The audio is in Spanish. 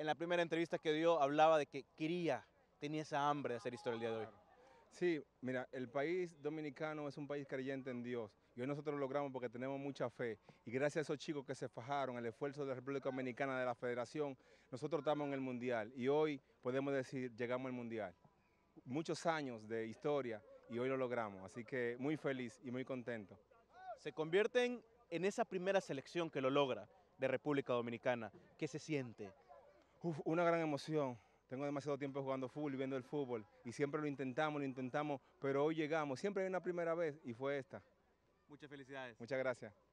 en la primera entrevista que dio hablaba de que tenía esa hambre de hacer historia el día de hoy. Sí, mira, el país dominicano es un país creyente en Dios y hoy nosotros lo logramos porque tenemos mucha fe y gracias a esos chicos que se fajaron, el esfuerzo de la República Dominicana, de la Federación, nosotros estamos en el Mundial y hoy podemos decir llegamos al Mundial. Muchos años de historia y hoy lo logramos, así que muy feliz y muy contento. Se convierten en esa primera selección que lo logra de República Dominicana. ¿Qué se siente? Una gran emoción. Tengo demasiado tiempo jugando fútbol y viendo el fútbol y siempre lo intentamos, pero hoy llegamos. Siempre hay una primera vez y fue esta. Muchas felicidades. Muchas gracias.